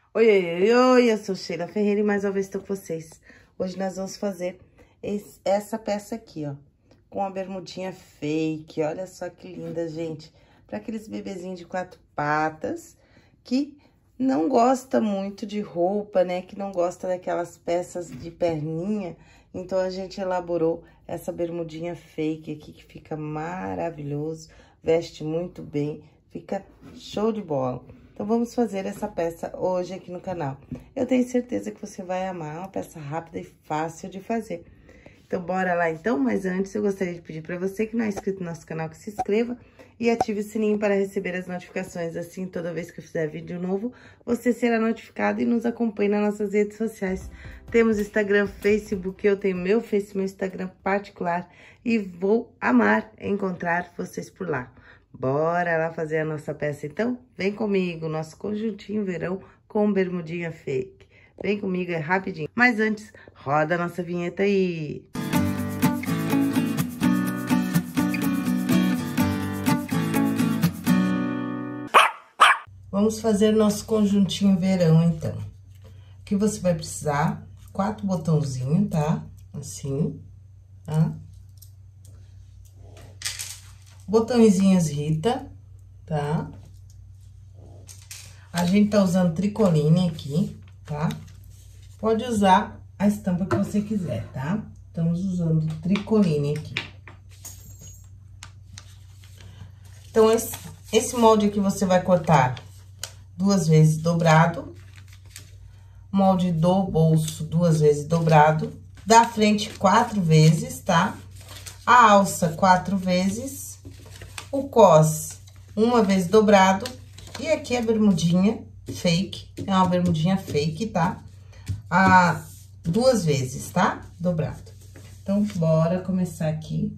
Oi, oi, oi, oi, eu sou Sheila Ferreira e mais uma vez estou com vocês. Hoje nós vamos fazer essa peça aqui, ó, com a bermudinha fake. Olha só que linda, gente. Para aqueles bebezinhos de 4 patas que não gosta muito de roupa, né? Que não gosta daquelas peças de perninha. Então, a gente elaborou essa bermudinha fake aqui, que fica maravilhoso. Veste muito bem, fica show de bola. Então, vamos fazer essa peça hoje aqui no canal. Eu tenho certeza que você vai amar, é uma peça rápida e fácil de fazer. Então, bora lá então, mas antes eu gostaria de pedir para você que não é inscrito no nosso canal, que se inscreva e ative o sininho para receber as notificações. Assim, toda vez que eu fizer vídeo novo, você será notificado e nos acompanhe nas nossas redes sociais. Temos Instagram, Facebook, eu tenho meu Instagram particular e vou amar encontrar vocês por lá. Bora lá fazer a nossa peça, então? Vem comigo, nosso conjuntinho verão com bermudinha fake. Vem comigo, é rapidinho. Mas antes, roda a nossa vinheta aí. Vamos fazer nosso conjuntinho verão, então. Aqui você vai precisar 4 botãozinhos, tá? Assim, tá? Botõezinhos Rita, tá? A gente tá usando tricoline aqui, tá? Pode usar a estampa que você quiser, tá? Estamos usando tricoline aqui. Então, esse molde aqui você vai cortar 2 vezes dobrado. Molde do bolso 2 vezes dobrado. Da frente 4 vezes, tá? A alça 4 vezes. O cos 1 vez dobrado. E aqui a bermudinha fake, é uma bermudinha fake, tá? 2 vezes, tá? Dobrado. Então, bora começar aqui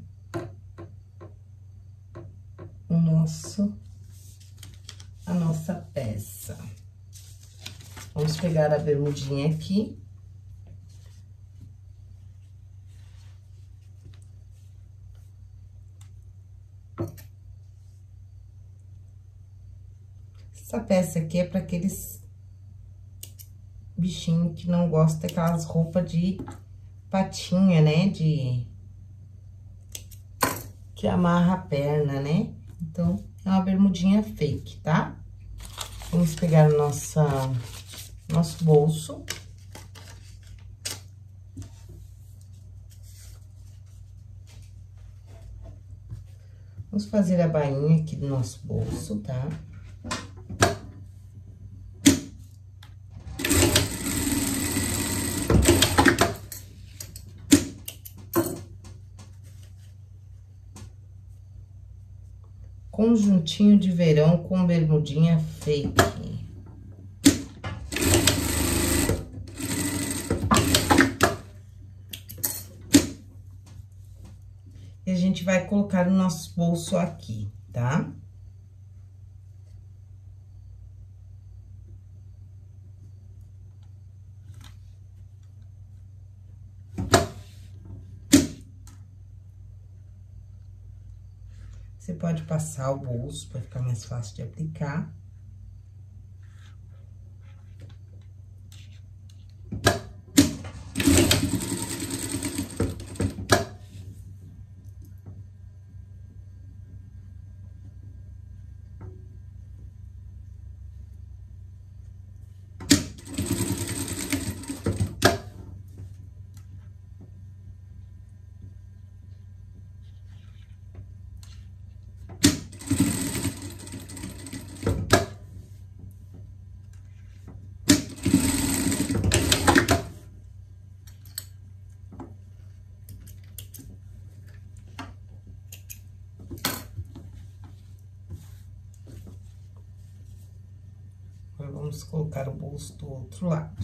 a nossa peça. Vamos pegar a bermudinha aqui. Essa peça aqui é para aqueles bichinhos que não gostam daquelas roupas de patinha, né? Que amarra a perna, né? Então, é uma bermudinha fake, tá? Vamos pegar o nosso bolso. Vamos fazer a bainha aqui do nosso bolso, tá? Conjuntinho de verão com bermudinha fake. E a gente vai colocar o nosso bolso aqui, tá? Você pode passar o bolso para ficar mais fácil de aplicar. Agora, vamos colocar o bolso do outro lado.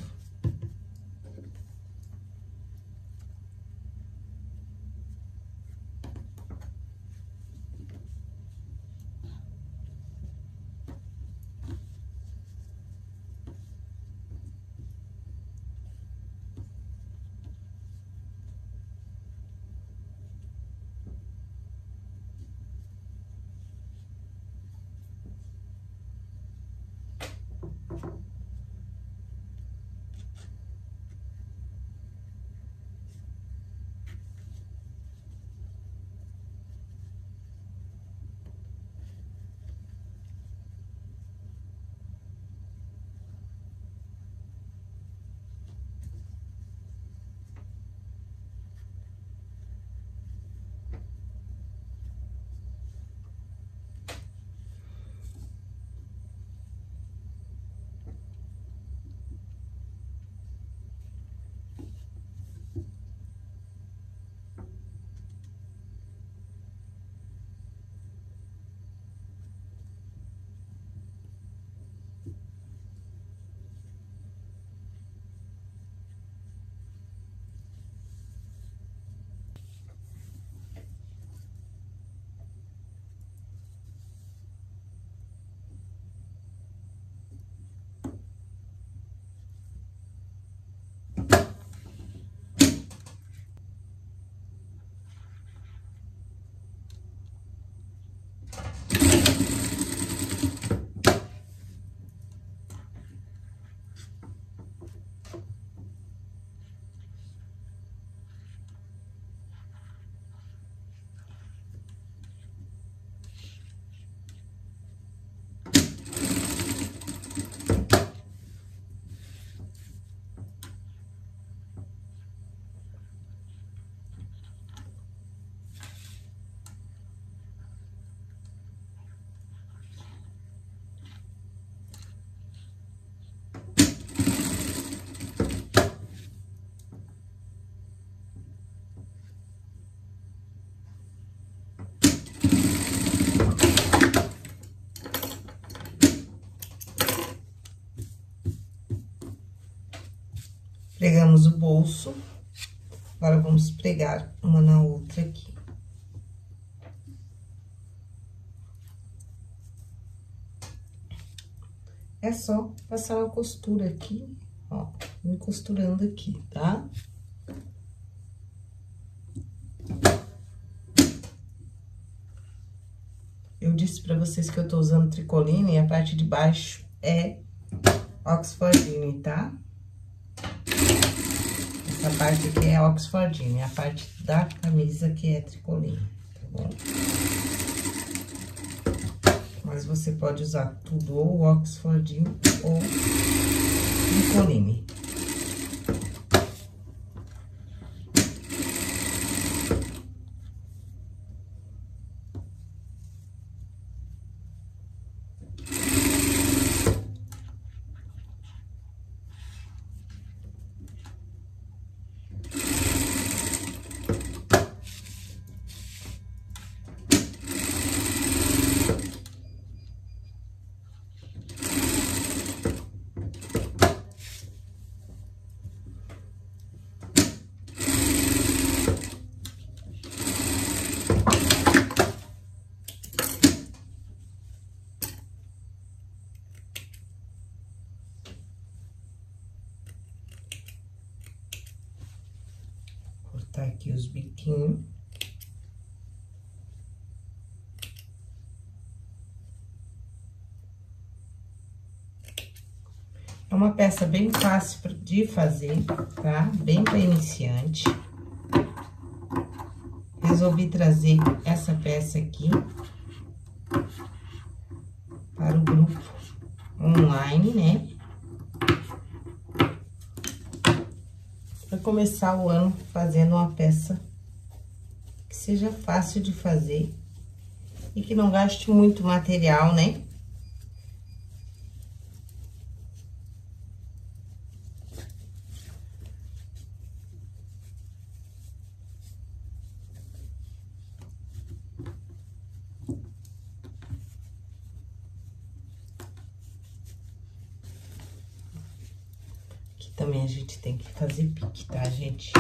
Pregamos o bolso. Agora, vamos pregar uma na outra aqui. É só passar a costura aqui, ó, me costurando aqui, tá? Eu disse pra vocês que eu tô usando tricoline e a parte de baixo é oxfordine, tá? Essa parte aqui é oxfordine, a parte da camisa que é tricoline, tá bom? Mas você pode usar tudo, ou oxfordine ou tricoline. Cortar aqui os biquinhos. É uma peça bem fácil de fazer, tá? Bem para iniciante. Resolvi trazer essa peça aqui para o grupo online, né? Para começar o ano fazendo uma peça que seja fácil de fazer e que não gaste muito material, né? Aqui também a gente tem que fazer pique, tá, gente?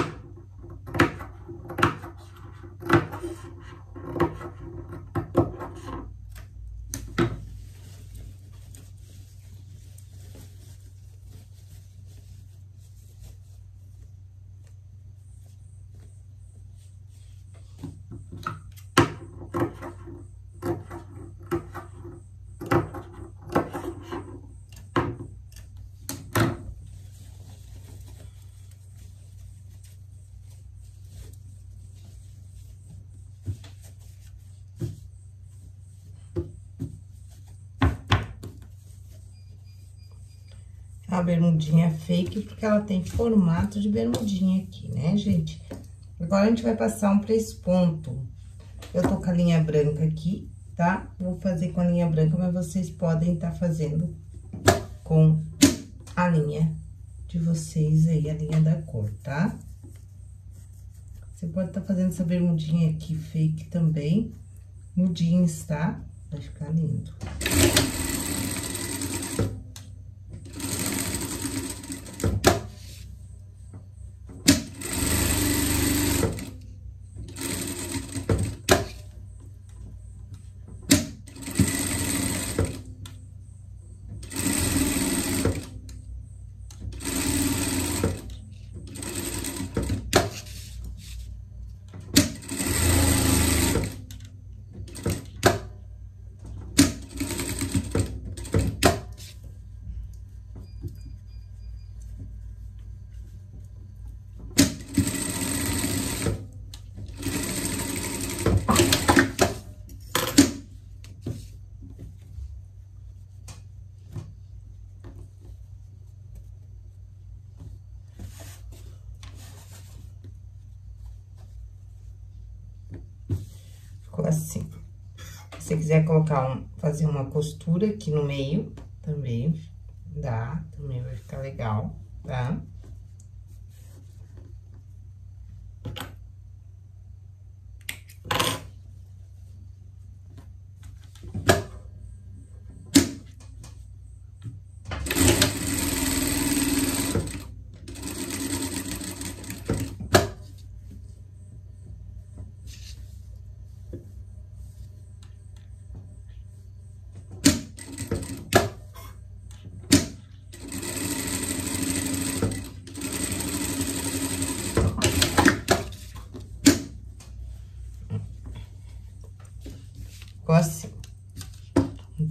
A bermudinha fake, porque ela tem formato de bermudinha aqui, né, gente? Agora, a gente vai passar um press-ponto. Eu tô com a linha branca aqui, tá? Vou fazer com a linha branca, mas vocês podem estar fazendo com a linha de vocês aí, a linha da cor, tá? Você pode estar fazendo essa bermudinha aqui fake também, no jeans, tá? Vai ficar lindo. Assim. Se você quiser colocar fazer uma costura aqui no meio, também dá, também vai ficar legal, tá?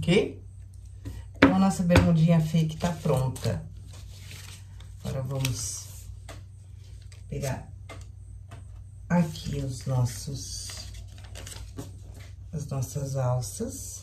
ok? Então, a nossa bermudinha fake tá pronta. Agora, vamos pegar aqui as nossas alças.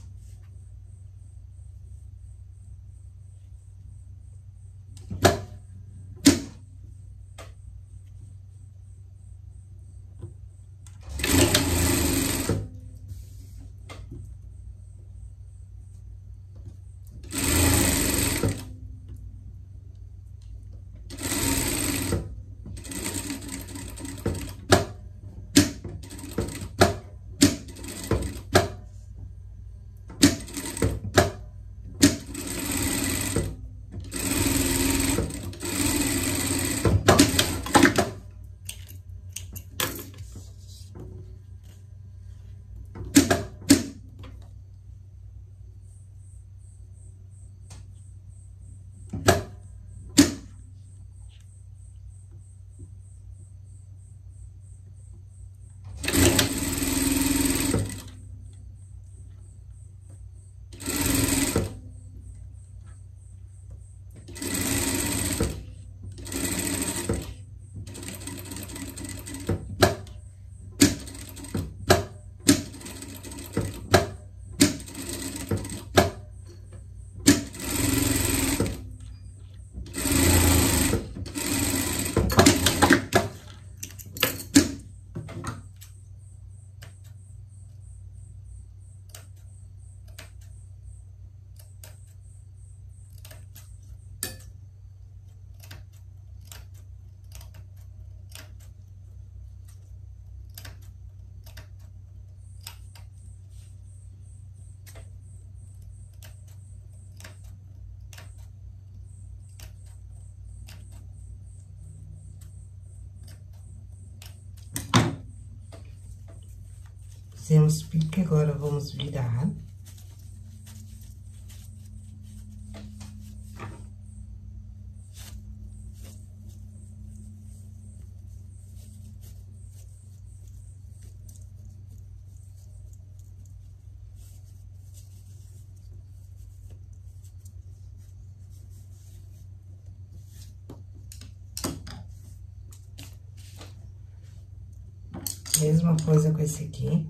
Fizemos pique, agora vamos virar. Mesma coisa com esse aqui.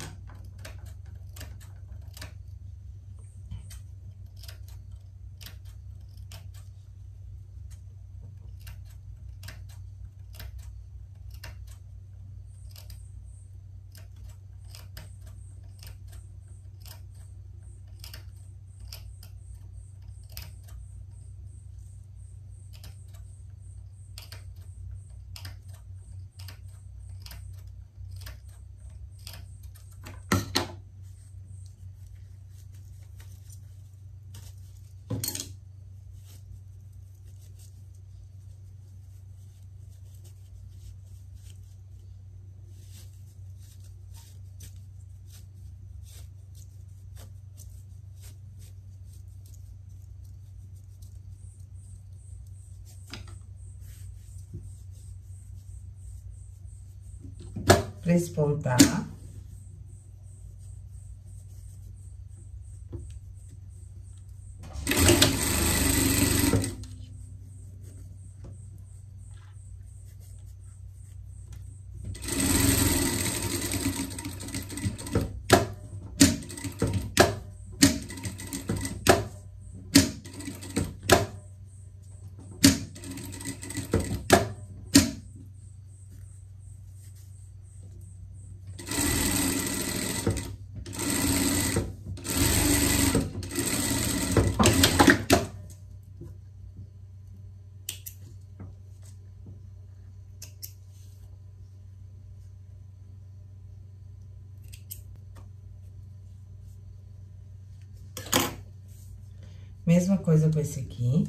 Pra espontar. Mesma coisa com esse aqui.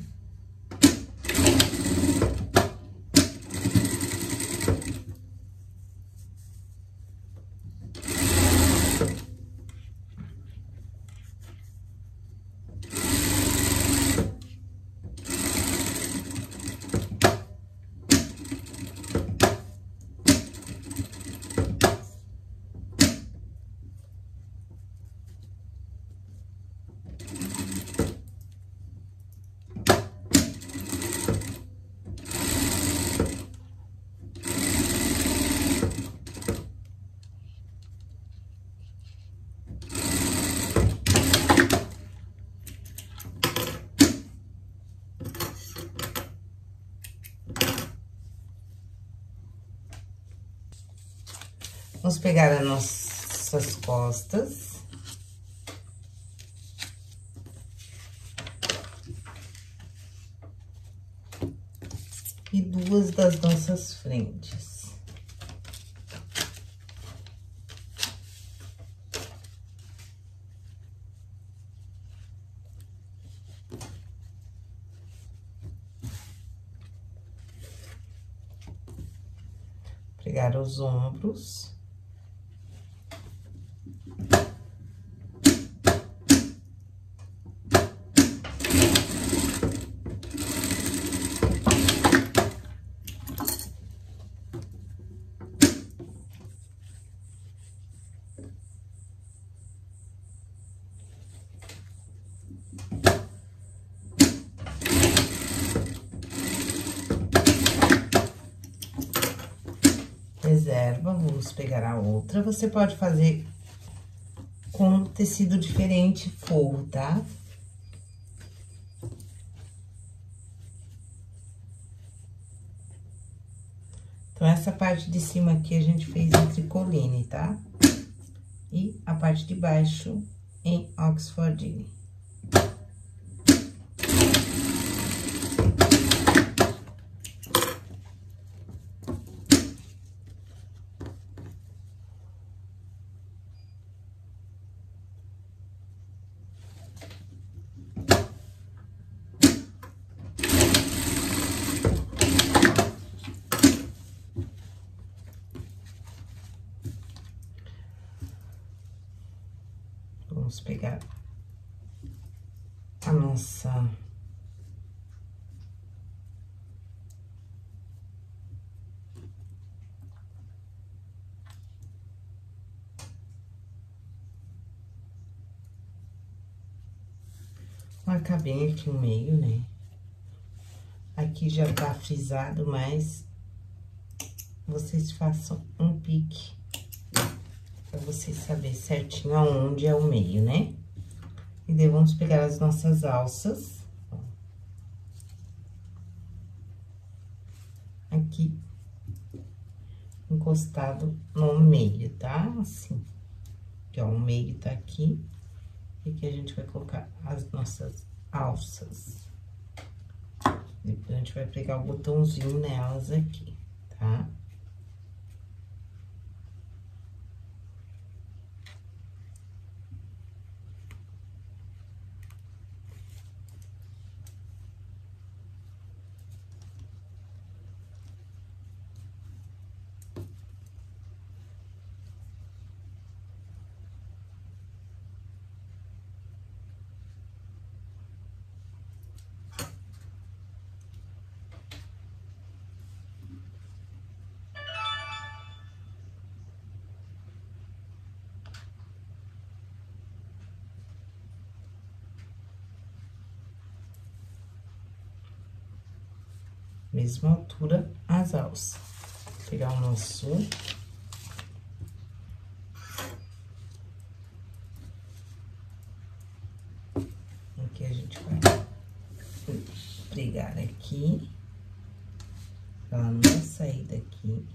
Vamos pegar as nossas costas. E duas das nossas frentes. Pegar os ombros. Reserva, vamos pegar a outra. Você pode fazer com tecido diferente, forro, tá? Então, essa parte de cima aqui a gente fez em tricoline, tá? E a parte de baixo em oxfordine. Vamos pegar a nossa... Marcar bem aqui no meio, né? Aqui já tá frisado, mas vocês façam um pique pra vocês saberem certinho aonde é o meio, né? E daí, vamos pegar as nossas alças. Aqui, encostado no meio, tá? Assim. Aqui, ó, o meio tá aqui. E aqui a gente vai colocar as nossas alças. Depois a gente vai pegar o botãozinho nelas aqui, tá? Mesma altura as alças. Vou pegar o nosso... Aqui a gente vai pregar aqui, pra ela não sair daqui.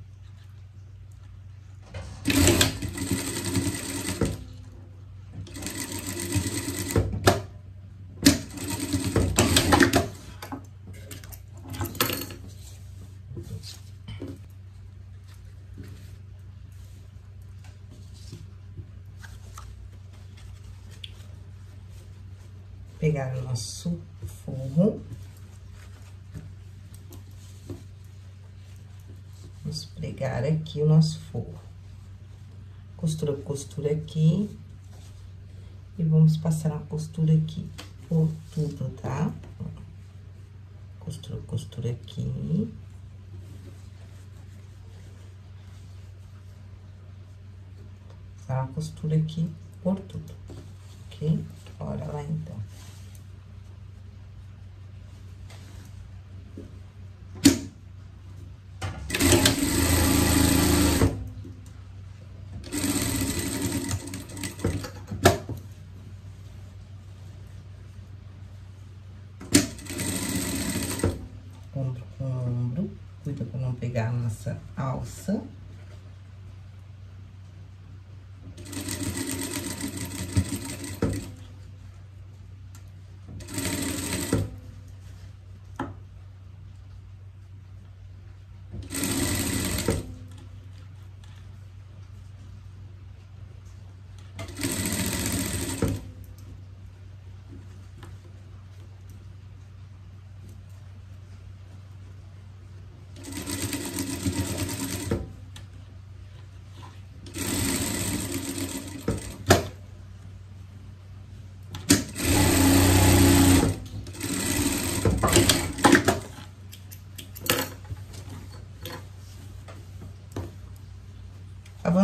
Pegar o nosso forro. Vamos pregar aqui o nosso forro. Costura por costura aqui. E vamos passar a costura aqui por tudo, tá? Costura por costura aqui. Passar a costura aqui por tudo, ok? Bora lá, então. Ombro com ombro, cuida pra não pegar a nossa alça.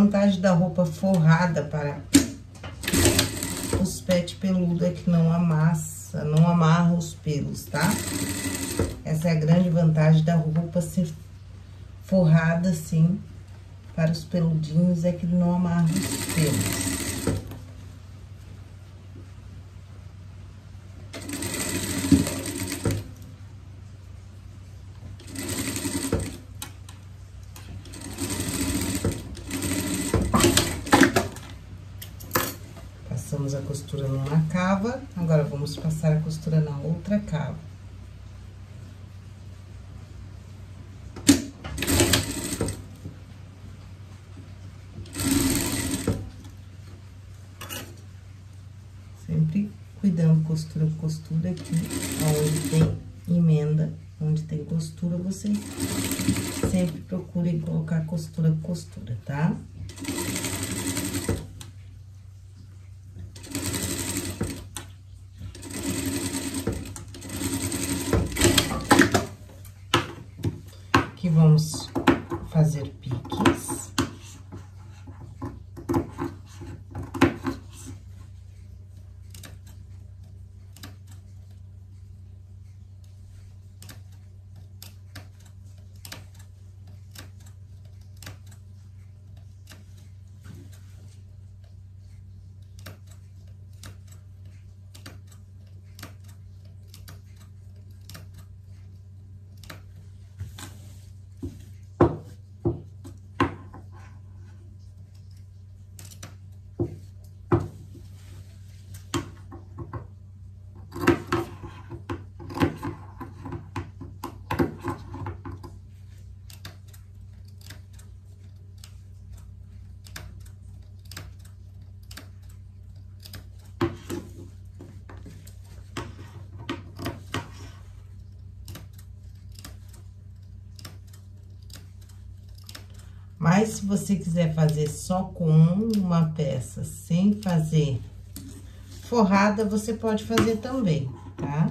vantagem da roupa forrada para os pet peludo é que não amassa, não amarra os pelos, tá? Essa é a grande vantagem da roupa ser forrada assim para os peludinhos, é que ele não amarra os pelos. Passamos a costura numa cava, agora vamos passar a costura na outra cava. Sempre cuidando costura por costura aqui, onde tem emenda, onde tem costura, você sempre procure colocar costura por costura, tá? Aqui vamos fazer piques. Mas, se você quiser fazer só com uma peça, sem fazer forrada, você pode fazer também, tá?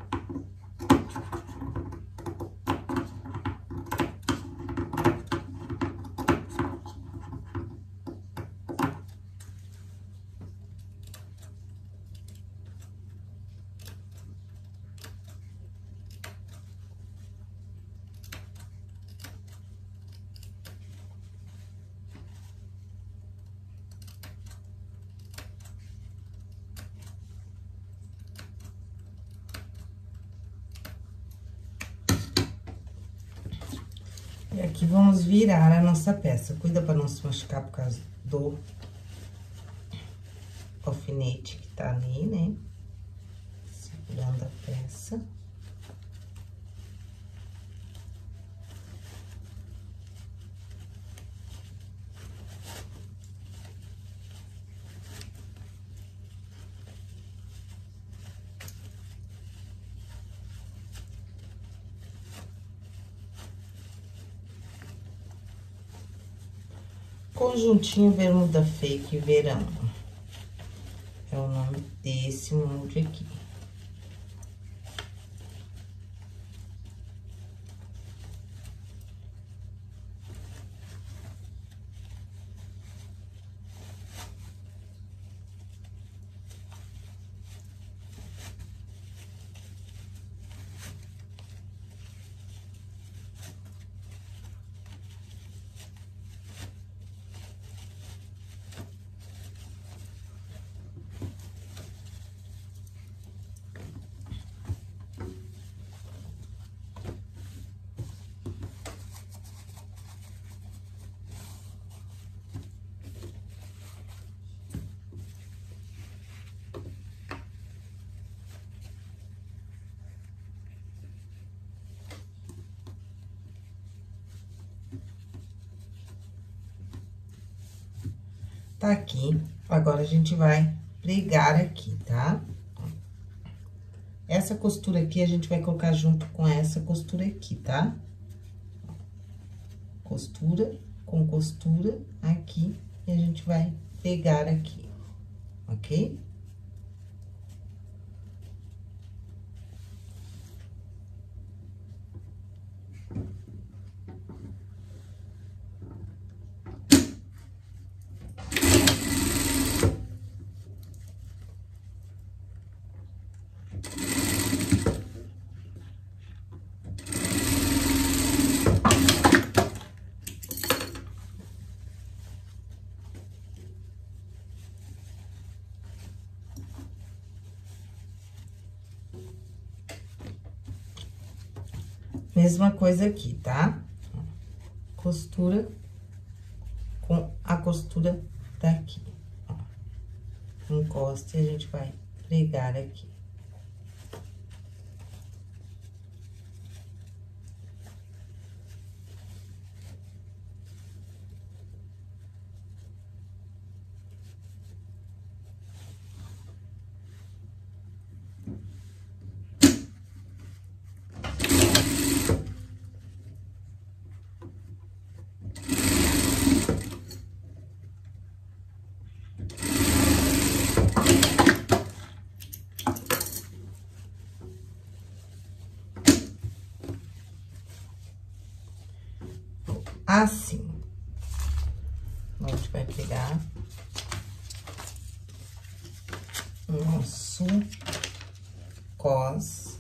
E aqui vamos virar a nossa peça. Cuida pra não se machucar por causa do alfinete que tá ali, né? Segurando a peça. Conjuntinho bermuda fake verão. É o nome desse molde aqui. Tá aqui, agora a gente vai pregar aqui, tá? Essa costura aqui, a gente vai colocar junto com essa costura aqui, tá? Costura com costura aqui, e a gente vai pregar aqui, ok? Mesma coisa aqui, tá? Costura com a costura daqui, ó. Encosta e a gente vai pregar aqui. Assim. A gente vai pegar o nosso cos.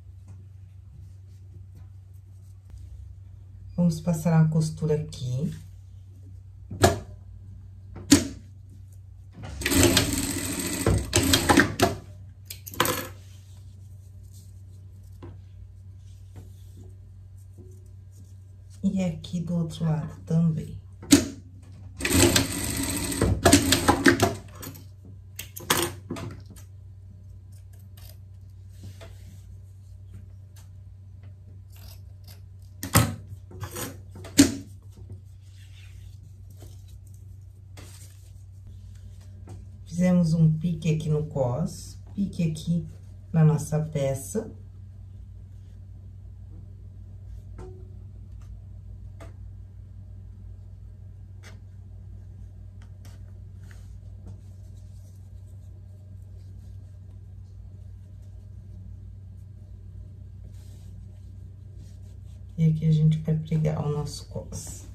Vamos passar uma costura aqui. E aqui do outro lado também. Fizemos um pique aqui no cos, pique aqui na nossa peça. E aqui a gente vai pregar o nosso cos.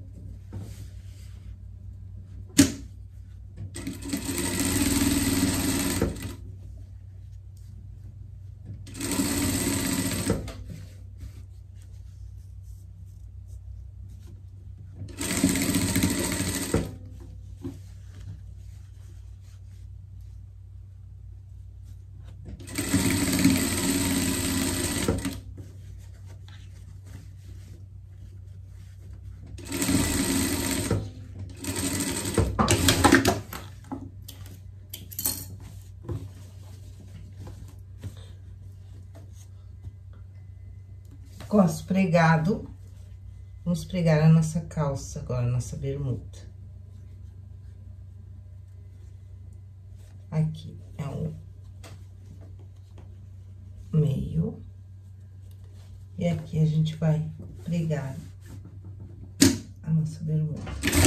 Cos pregado, vamos pregar a nossa calça agora, a nossa bermuda. Aqui é o meio. E aqui a gente vai pregar a nossa bermuda.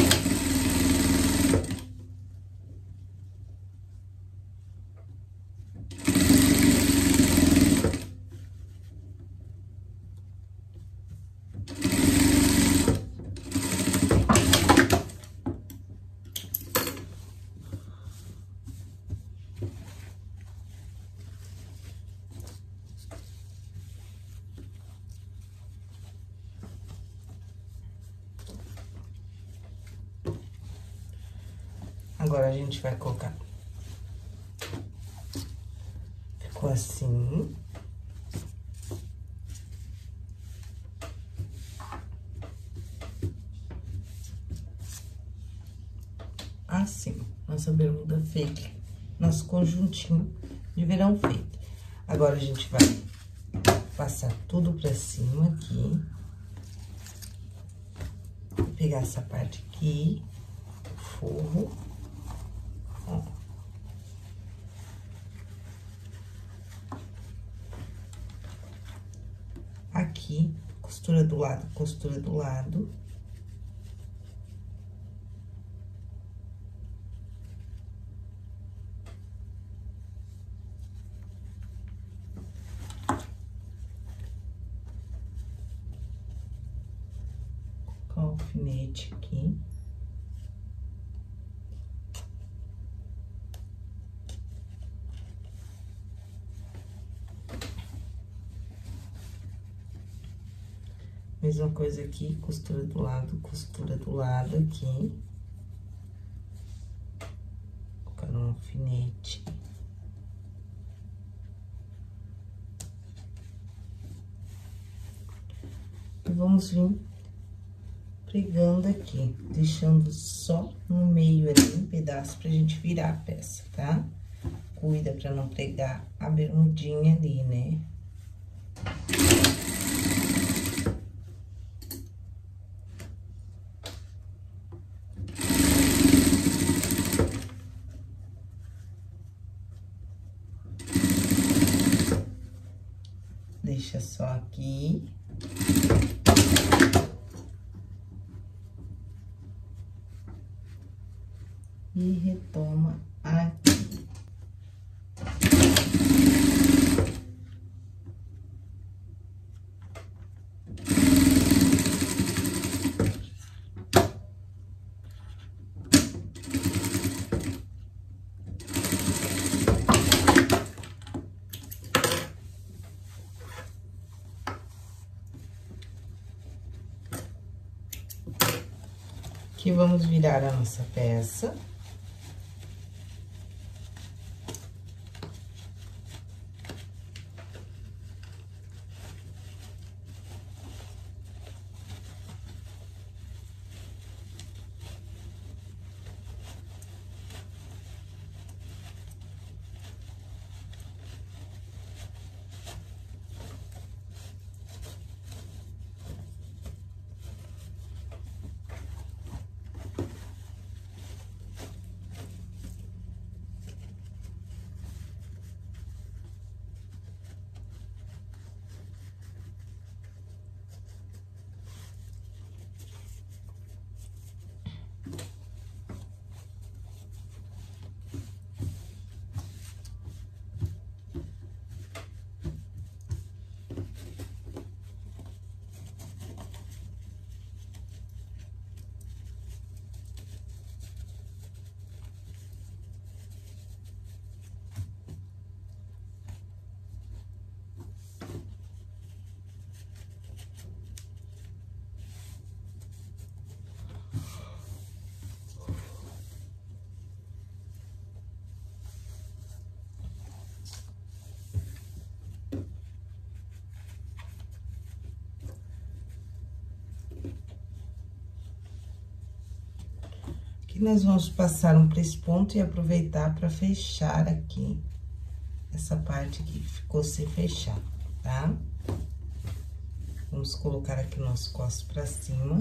Agora, a gente vai colocar. Ficou assim. Assim, nossa bermuda feita, nosso conjuntinho de verão feito. Agora, a gente vai passar tudo pra cima aqui. Vou pegar essa parte aqui, o forro. Ó. Aqui, costura do lado, costura do lado. Com o alfinete aqui. Mesma coisa aqui, costura do lado aqui. Colocar no alfinete. vamos vir pregando aqui, deixando só no meio ali um pedaço pra gente virar a peça, tá? Cuida pra não pregar a bermudinha ali, né? Deixa só aqui. E retoma aqui. Aqui vamos virar a nossa peça. Aqui nós vamos passar um press ponto e aproveitar para fechar aqui essa parte que ficou sem fechar, tá? Vamos colocar aqui o nosso costo pra cima.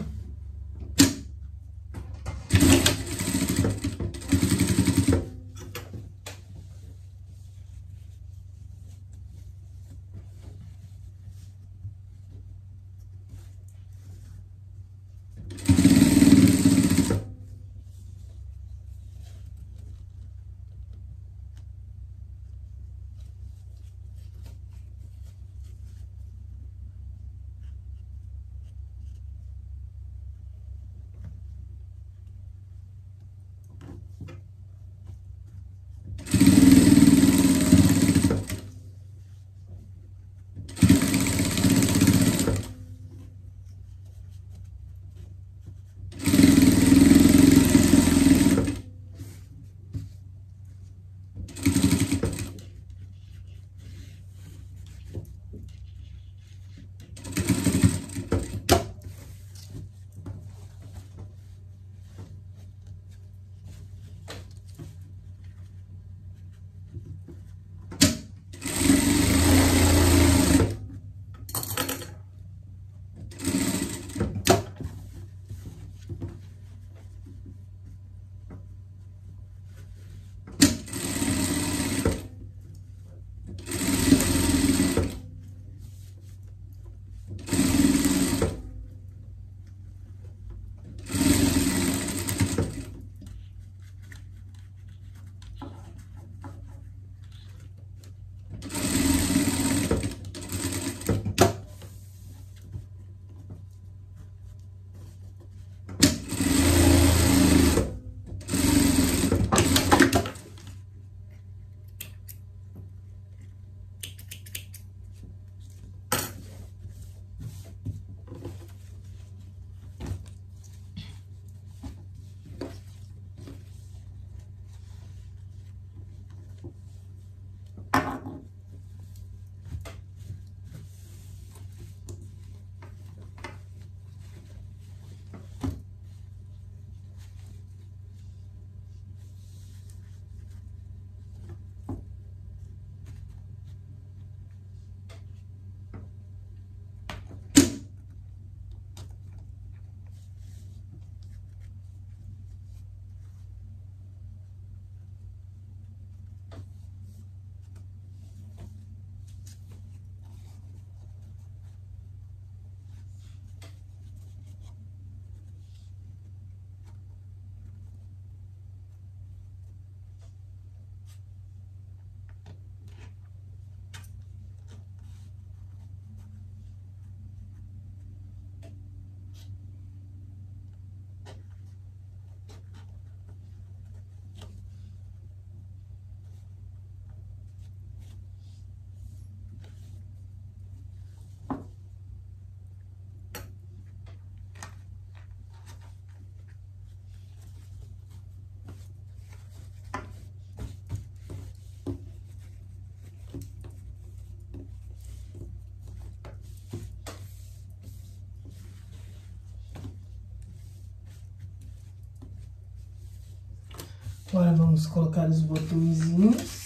Agora vamos colocar os botõezinhos.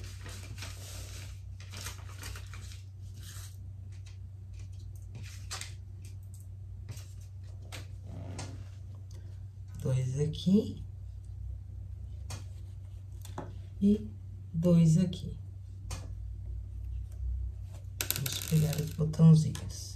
Dois aqui. E dois aqui. Vamos pegar os botãozinhos.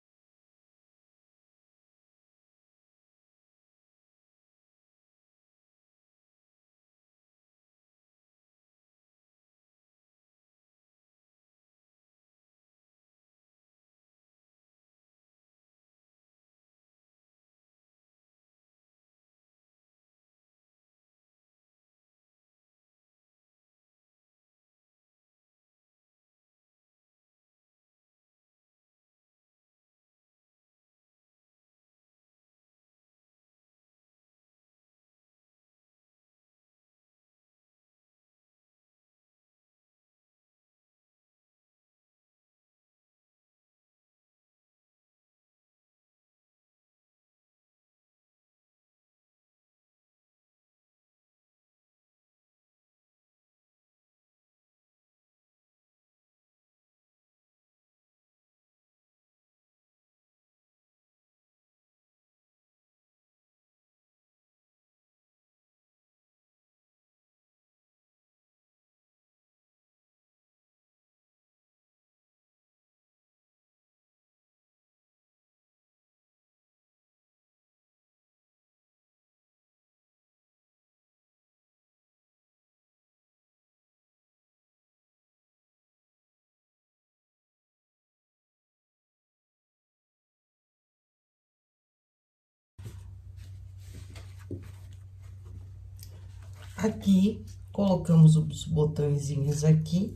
Aqui, colocamos os botõezinhos aqui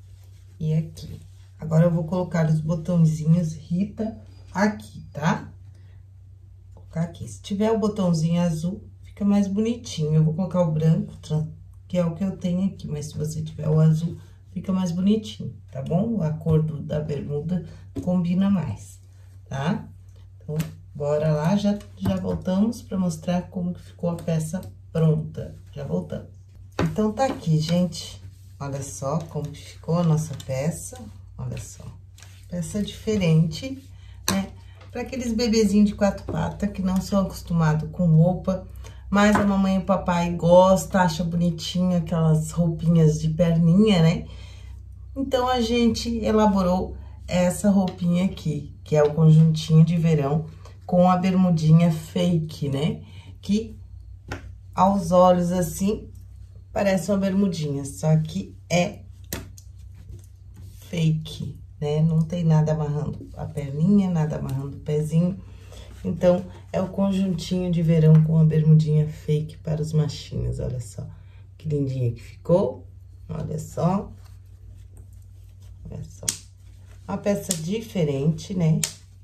e aqui. Agora, eu vou colocar os botõezinhos Rita aqui, tá? Vou colocar aqui. Se tiver o botãozinho azul, fica mais bonitinho. Eu vou colocar o branco, que é o que eu tenho aqui, mas se você tiver o azul, fica mais bonitinho, tá bom? A cor da bermuda combina mais, tá? Então, bora lá, já voltamos pra mostrar como que ficou a peça pronta. Já voltamos. Então, tá aqui, gente. Olha só como que ficou a nossa peça. Olha só. Peça diferente, né? Para aqueles bebezinhos de 4 patas que não são acostumados com roupa, mas a mamãe e o papai gostam, acha bonitinho aquelas roupinhas de perninha, né? Então, a gente elaborou essa roupinha aqui, que é o conjuntinho de verão com a bermudinha fake, né? Que aos olhos, assim, parece uma bermudinha, só que é fake, né? Não tem nada amarrando a perninha, nada amarrando o pezinho. Então, é o conjuntinho de verão com a bermudinha fake para os machinhos, olha só. Que lindinha que ficou, olha só. Olha só. Uma peça diferente, né?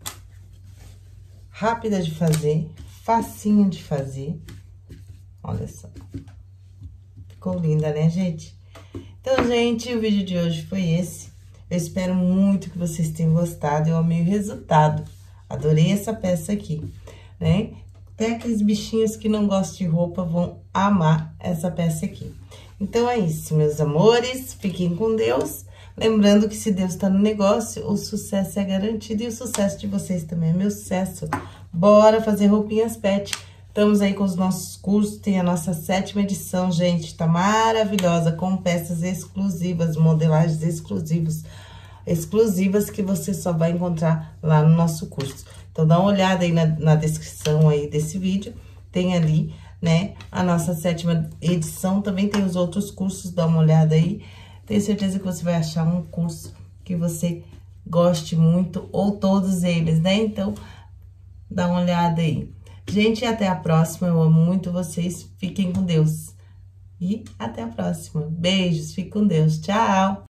Rápida de fazer, facinha de fazer. Olha só. Ficou linda, né, gente? Então, gente, o vídeo de hoje foi esse. Eu espero muito que vocês tenham gostado. Eu amei o resultado. Adorei essa peça aqui, né? Até aqueles bichinhos que não gostam de roupa vão amar essa peça aqui. Então, é isso, meus amores. Fiquem com Deus. Lembrando que se Deus tá no negócio, o sucesso é garantido. E o sucesso de vocês também é meu sucesso. Bora fazer roupinhas pet. Estamos aí com os nossos cursos, tem a nossa 7ª edição, gente, tá maravilhosa, com peças exclusivas, modelagens exclusivas que você só vai encontrar lá no nosso curso. Então, dá uma olhada aí na descrição aí desse vídeo, tem ali, né, a nossa 7ª edição, também tem os outros cursos, dá uma olhada aí. Tenho certeza que você vai achar um curso que você goste muito, ou todos eles, né? Então, dá uma olhada aí. Gente, até a próxima. Eu amo muito vocês. Fiquem com Deus. E até a próxima. Beijos. Fiquem com Deus. Tchau.